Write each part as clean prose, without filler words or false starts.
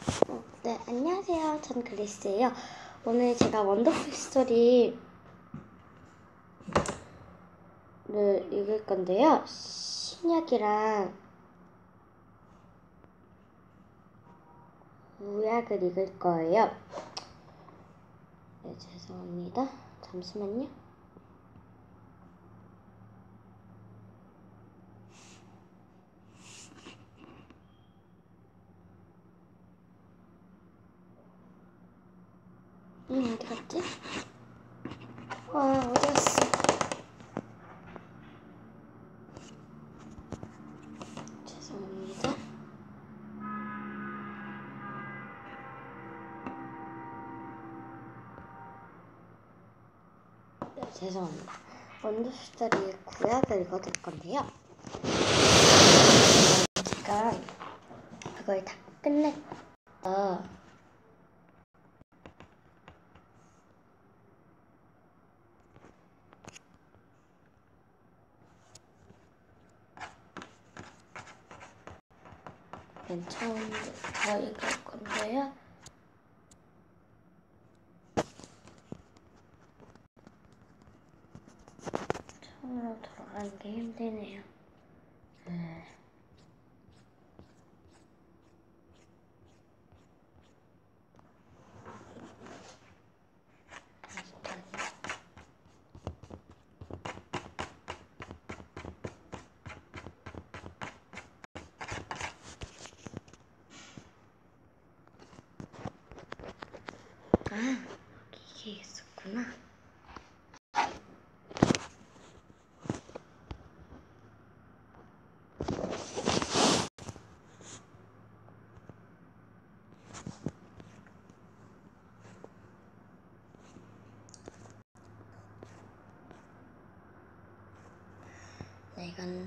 네, 안녕하세요. 전 그리스예요. 오늘 제가 원더풀 스토리를 읽을 건데요. 신약이랑 구약을 읽을 거예요. 네, 죄송합니다. 잠시만요. 어디 갔지? 어디 갔어? 죄송합니다. 네, 죄송합니다. 원더풀 스토리 구약을 읽어줄 건데요. 제가 그걸 다 끝냈다. 맨 처음부터 읽을 건데요. 처음으로 돌아가는 게 힘드네요. 이게 있었구나. 네, 이건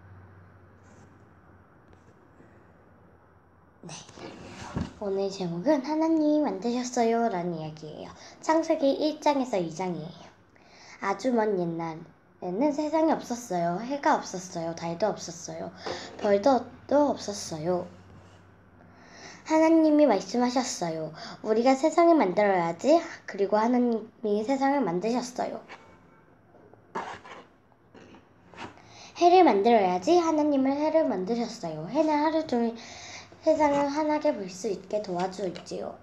오늘 제목은 하나님이 만드셨어요 라는 이야기예요. 창세기 1장에서 2장이에요. 아주 먼 옛날에는 세상이 없었어요. 해가 없었어요. 달도 없었어요. 별도 없었어요. 하나님이 말씀하셨어요. 우리가 세상을 만들어야지. 그리고 하나님이 세상을 만드셨어요. 해를 만들어야지. 하나님은 해를 만드셨어요. 해는 하루 종일 세상을 환하게 볼 수 있게 도와주지요.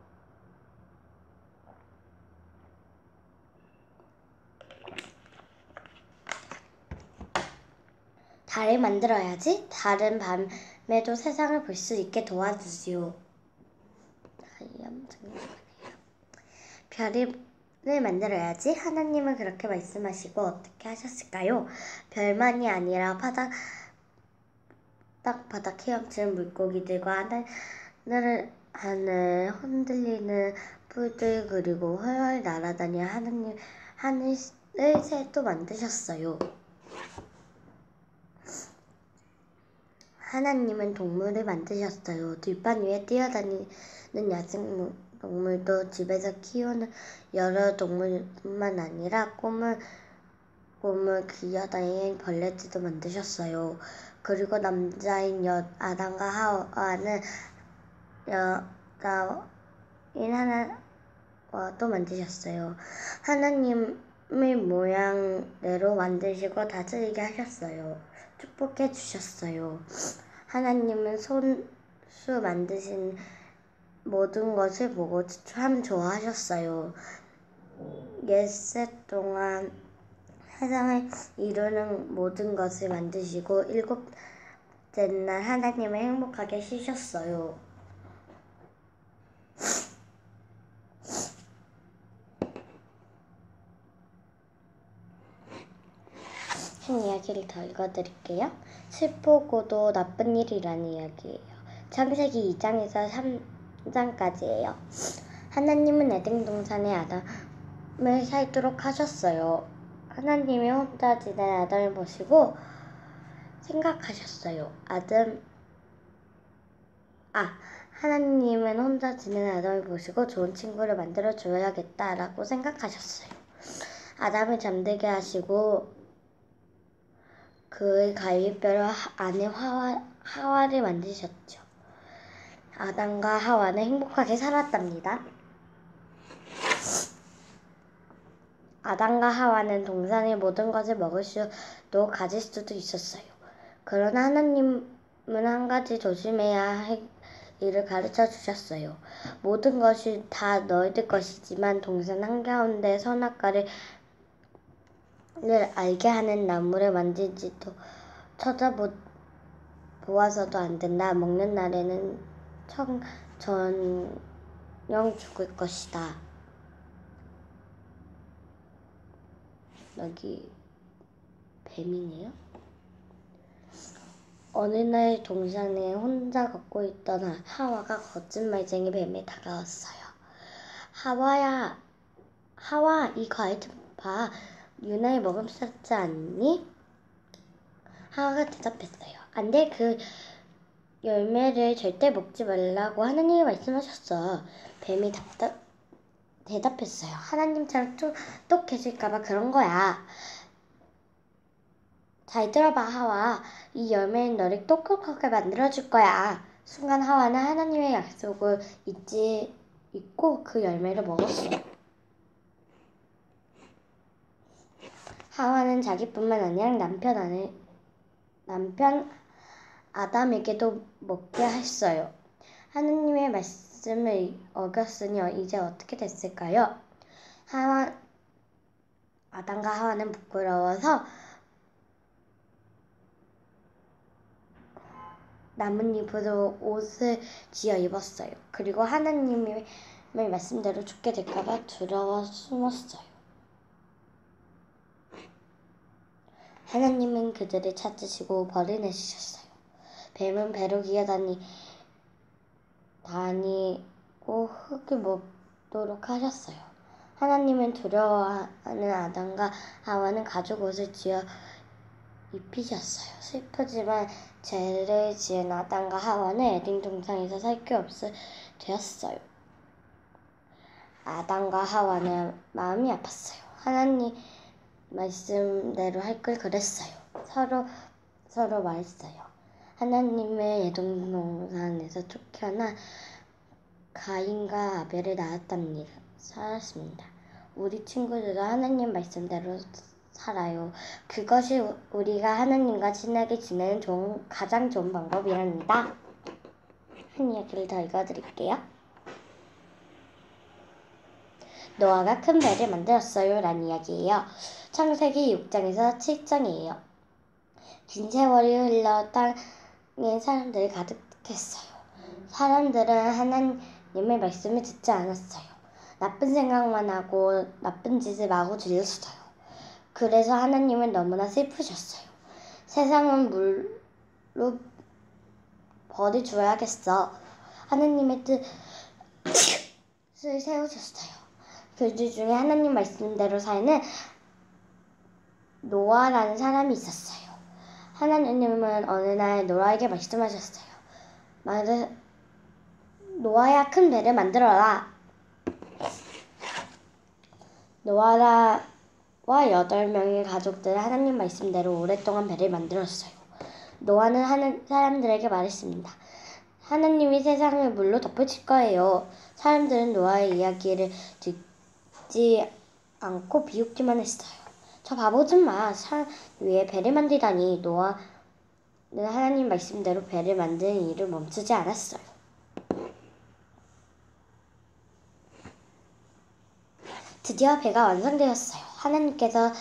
달을 만들어야지. 달은 밤에도 세상을 볼 수 있게 도와주지요. 별을 만들어야지. 하나님은 그렇게 말씀하시고 어떻게 하셨을까요? 별만이 아니라 바닥 헤엄치는 물고기들과 하늘 흔들리는 풀들 그리고 훨훨 날아다니는 하늘의 새도 만드셨어요. 하나님은 동물을 만드셨어요. 들판 위에 뛰어다니는 야생동물도 집에서 키우는 여러 동물뿐만 아니라 꼬물 기어다니는 벌레들도 만드셨어요. 그리고 남자인 아담과 하와는 여자인 하나와도 만드셨어요. 하나님의 모양대로 만드시고 다스리게 하셨어요. 축복해 주셨어요. 하나님은 손수 만드신 모든 것을 보고 참 좋아하셨어요. 엿새 동안 세상을 이루는 모든 것을 만드시고 일곱째 날 하나님은 행복하게 쉬셨어요. 한 이야기를 더 읽어드릴게요. 슬프고도 나쁜 일이라는 이야기예요. 창세기 2장에서 3장까지예요. 하나님은 에덴 동산에 아담을 살도록 하셨어요. 하나님이 혼자 지낸 아담을 보시고 생각하셨어요. 하나님은 혼자 지낸 아담을 보시고 좋은 친구를 만들어 줘야겠다라고 생각하셨어요. 아담을 잠들게 하시고 그의 갈비뼈로 아내 하와를 만드셨죠. 아담과 하와는 행복하게 살았답니다. 아담과 하와는 동산의 모든 것을 먹을 수도 가질 수도 있었어요. 그러나 하나님은 한 가지 조심해야 할 일을 가르쳐 주셨어요. 모든 것이 다 너희들 것이지만 동산 한가운데 선악과를 알게 하는 나무를 만지지도 쳐다보아서도 안 된다. 먹는 날에는 전령 죽을 것이다. 여기 뱀이네요. 어느 날 동산에 혼자 걷고 있던 하와가 거짓말쟁이 뱀에 다가왔어요. 하와, 이 과일 좀 봐. 유나에 먹음직하지 않니? 하와가 대답했어요. 안 돼, 그 열매를 절대 먹지 말라고 하나님이 말씀하셨어. 뱀이 대답했어요. 하나님처럼 똑똑해질까봐 그런 거야. 잘 들어봐, 하와. 이 열매는 너를 똑똑하게 만들어줄 거야. 순간 하와는 하나님의 약속을 잊고 그 열매를 먹었어. 하와는 자기뿐만 아니라 남편 아담에게도 먹게 했어요. 하나님의 말씀을 어겼으니 이제 어떻게 됐을까요? 아담과 하와는 부끄러워서 나뭇잎으로 옷을 지어 입었어요. 그리고 하나님의 말씀대로 죽게 될까봐 두려워 숨었어요. 하나님은 그들을 찾으시고 벌을 내주셨어요. 뱀은 배로 기어다니고 흙을 먹도록 하셨어요. 하나님은 두려워하는 아담과 하와는 가죽 옷을 지어 입히셨어요. 슬프지만 죄를 지은 아담과 하와는 에덴 동산에서 살 게 없이 되었어요. 아담과 하와는 마음이 아팠어요. 하나님 말씀대로 할 걸 그랬어요. 서로 말했어요. 하나님은 에덴 동산에서 쫓겨나 가인과 아벨을 살았습니다. 우리 친구들도 하나님 말씀대로 살아요. 그것이 우리가 하나님과 친하게 지내는 가장 좋은 방법이랍니다. 한 이야기를 더 읽어드릴게요. 노아가 큰 배를 만들었어요. 라는 이야기예요. 창세기 6장에서 7장이에요. 긴 세월이 흘러 땅에 사람들이 가득했어요. 사람들은 하나님의 말씀을 듣지 않았어요. 나쁜 생각만 하고 나쁜 짓을 마구 즐겼어요. 그래서 하나님은 너무나 슬프셨어요. 세상은 물로 벌을 줘야겠어. 하나님의 뜻을 세우셨어요. 그들 중에 하나님 말씀대로 사는 노아라는 사람이 있었어요. 하나님은 어느 날 노아에게 말씀하셨어요. 노아야, 큰 배를 만들어라. 노아와 8명의 가족들은 하나님 말씀대로 오랫동안 배를 만들었어요. 노아는 사람들에게 말했습니다. 하나님이 세상을 물로 덮으실 거예요. 사람들은 노아의 이야기를 듣지 않고 비웃기만 했어요. 저 바보 좀 마. 산 위에 배를 만들다니. 노아는 하나님 말씀대로 배를 만드는 일을 멈추지 않았어요. 드디어 배가 완성되었어요. 하나님께서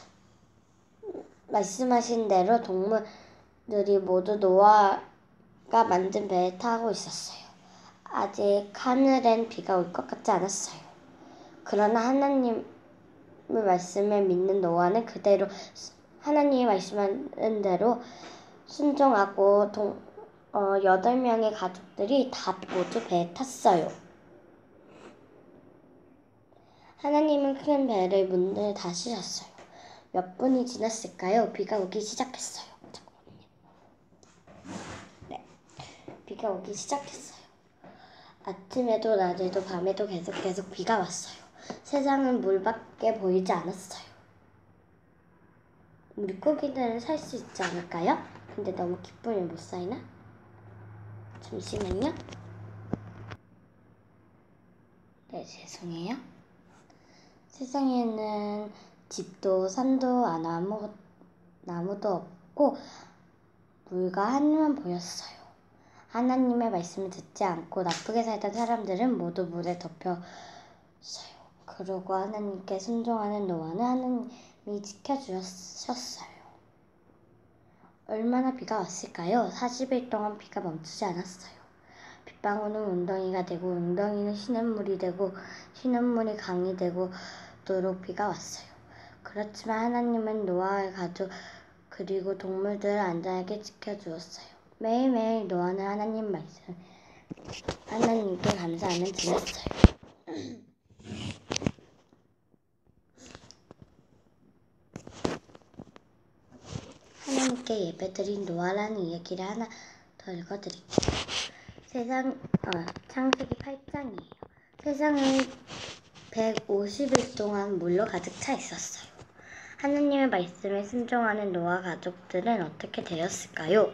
말씀하신 대로 동물들이 모두 노아가 만든 배에 타고 있었어요. 아직 하늘엔 비가 올 것 같지 않았어요. 그러나 하나님의 말씀을 믿는 노아는 그대로 하나님이 말씀하는 대로 순종하고 8명의 가족들이 다 모두 배에 탔어요. 하나님은 큰 배를 문을 닫으셨어요. 몇 분이 지났을까요? 비가 오기 시작했어요. 잠깐만요. 네, 비가 오기 시작했어요. 아침에도 낮에도 밤에도 계속 비가 왔어요. 세상은 물밖에 보이지 않았어요. 물고기들은 살 수 있지 않을까요? 근데 너무 기쁨이 못 쌓이나? 잠시만요. 네, 죄송해요. 세상에는 집도 산도 나무도 없고 물과 하늘만 보였어요. 하나님의 말씀을 듣지 않고 나쁘게 살던 사람들은 모두 물에 덮였어요. 그러고 하나님께 순종하는 노아는 하나님이 지켜주셨어요. 얼마나 비가 왔을까요? 40일 동안 비가 멈추지 않았어요. 빗방울은 웅덩이가 되고 웅덩이는 시냇물이 되고 시냇물이 강이 되고도록 비가 왔어요. 그렇지만 하나님은 노아의 가족 그리고 동물들을 안전하게 지켜주었어요. 매일매일 노아는 하나님께 감사함을 드렸어요. 하나님께 예배드린 노아라는 이야기를 하나 더 읽어드릴게요. 창세기 8장이에요. 세상은 150일 동안 물로 가득 차 있었어요. 하나님의 말씀에 순종하는 노아 가족들은 어떻게 되었을까요?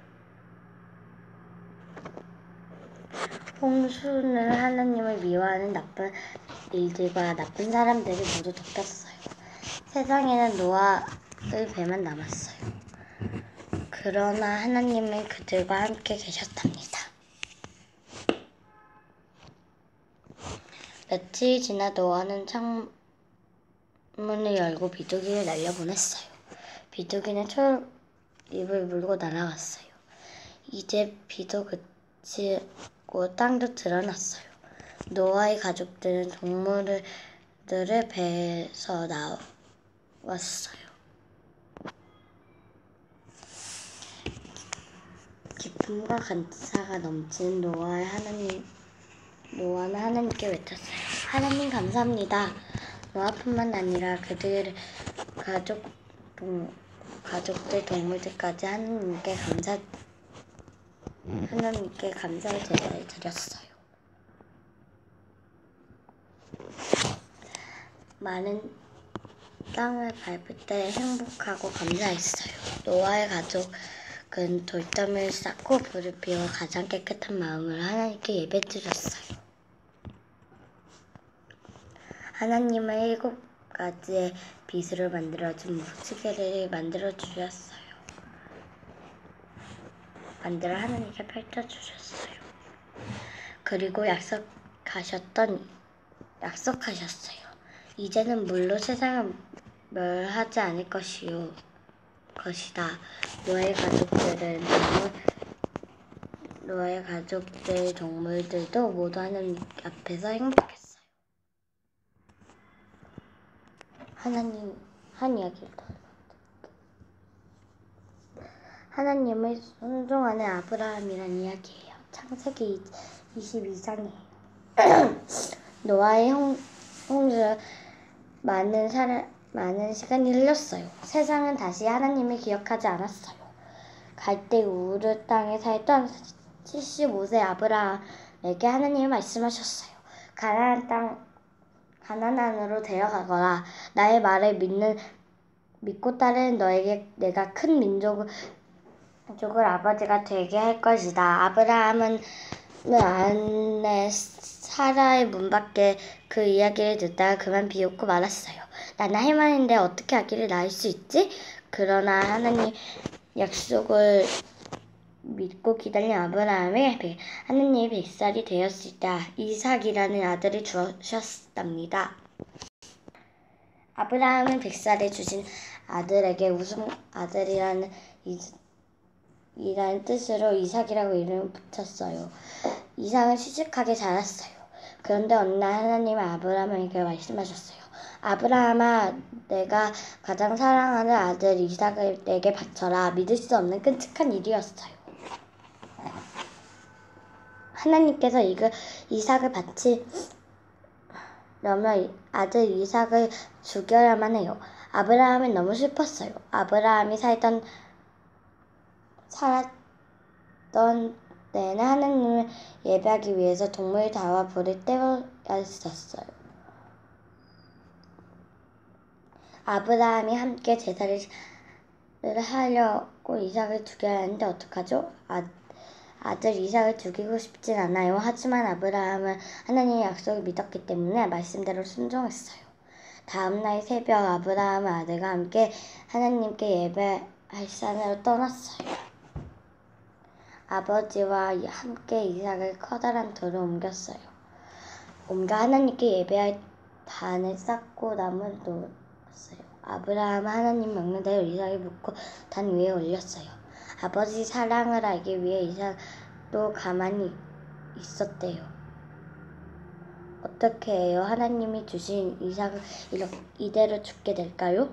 홍수는 하나님을 미워하는 나쁜 일들과 나쁜 사람들이 모두 덮였어요. 세상에는 노아의 배만 남았어요. 그러나 하나님은 그들과 함께 계셨답니다. 며칠이 지나 노아는 창문을 열고 비둘기를 날려보냈어요. 비둘기는 입을 물고 날아갔어요. 이제 비도 그치고 땅도 드러났어요. 노아의 가족들은 동물들을 배에서 나왔어요. 기쁨과 감사가 넘치는 노아는 하나님께 외쳤어요. 하나님 감사합니다. 노아뿐만 아니라 그들의 가족들 동물들까지 하나님께 감사의 제사를 드렸어요. 많은 땅을 밟을 때 행복하고 감사했어요. 노아의 가족은 돌담을 쌓고 불을 피워 가장 깨끗한 마음으로 하나님께 예배드렸어요. 하나님은 7가지의 빗으로 만들어진 무지개를 만들어 하나님께 펼쳐주셨어요. 그리고 약속하셨어요. 이제는 물로 세상을 멸하지 않을 것이다. 노아의 가족들 동물들도 모두 하나님 앞에서 행복했어요. 한 이야기를 더 하나님을 순종하는 아브라함이란 이야기예요. 창세기 22장이에요. 노아의 홍수 많은 시간이 흘렀어요. 세상은 다시 하나님을 기억하지 않았어요. 갈대 우르 땅에 살던 75세 아브라함에게 하나님이 말씀하셨어요. 가나안으로 데려가거라. 나의 말을 믿고 따르는 너에게 내가 큰 민족을 아버지가 되게 할 것이다. 아브라함은 아내 사라의 문 밖에 그 이야기를 듣다가 그만 비웃고 말았어요. 나는 할머니인데 어떻게 아기를 낳을 수 있지? 그러나 하나님 약속을 믿고 기다린 아브라함이 하나님이 100살이 되었을 때 이삭이라는 아들을 주셨답니다. 아브라함은 100살에 주신 아들에게 우승 아들이라는 뜻으로 이삭이라고 이름을 붙였어요. 이삭은 시집하게 자랐어요. 그런데 어느 날 하나님은 아브라함에게 말씀하셨어요. 아브라함아, 내가 가장 사랑하는 아들 이삭을 내게 바쳐라. 믿을 수 없는 끔찍한 일이었어요. 하나님께서 이삭을 바치려면 아들 이삭을 죽여야만 해요. 아브라함은 너무 슬펐어요. 아브라함이 살았던 때에는 하나님을 예배하기 위해서 동물 다와 불을 떼어야 했었어요. 아브라함이 함께 제사를 하려고 이삭을 죽여야 하는데 어떡하죠? 아들 이삭을 죽이고 싶진 않아요. 하지만 아브라함은 하나님의 약속을 믿었기 때문에 말씀대로 순종했어요. 다음 날 새벽 아브라함은 아들과 함께 하나님께 예배할 산으로 떠났어요. 아버지와 함께 이삭을 커다란 돌로 옮겨 하나님께 예배할 단을 쌓고 나무를 놓았어요. 아브라함은 하나님 명령대로 이삭을 묶고 단 위에 올렸어요. 아버지 사랑을 알기 위해 이삭도 가만히 있었대요. 어떻게 해요? 하나님이 주신 이삭을 이대로 죽게 될까요?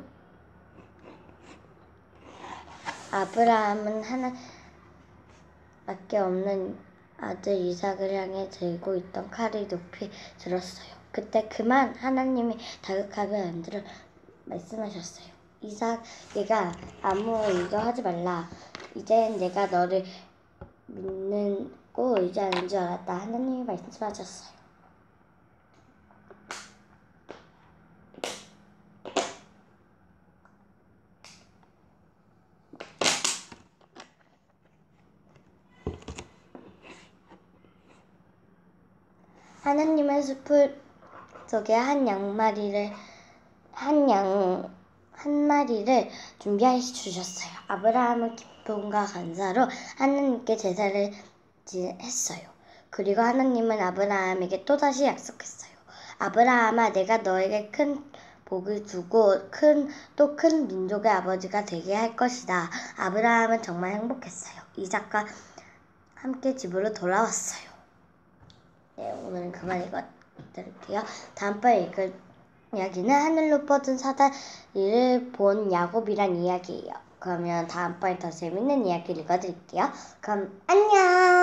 아브라함은 하나밖에 없는 아들 이삭을 향해 들고 있던 칼을 높이 들었어요. 그때 그만 하나님이 다급하게 안들어 말씀하셨어요. 이삭, 네가 아무 일도 하지 말라. 이젠 내가 너를 믿고 의지하는 줄 알았다. 하나님이 말씀하셨어요. 하나님은 숲 속에 한 마리를 준비해 주셨어요. 아브라함은 기쁨과 감사로 하나님께 제사를 했어요. 그리고 하나님은 아브라함에게 또다시 약속했어요. 아브라함아, 내가 너에게 큰 복을 주고 또 큰 민족의 아버지가 되게 할 것이다. 아브라함은 정말 행복했어요. 이삭과 함께 집으로 돌아왔어요. 네, 오늘은 그만 읽어드릴게요. 다음번에 읽을 이야기는 하늘로 뻗은 사다리를 본 야곱이란 이야기예요. 그러면 다음번에 더 재밌는 이야기를 읽어드릴게요. 그럼 안녕!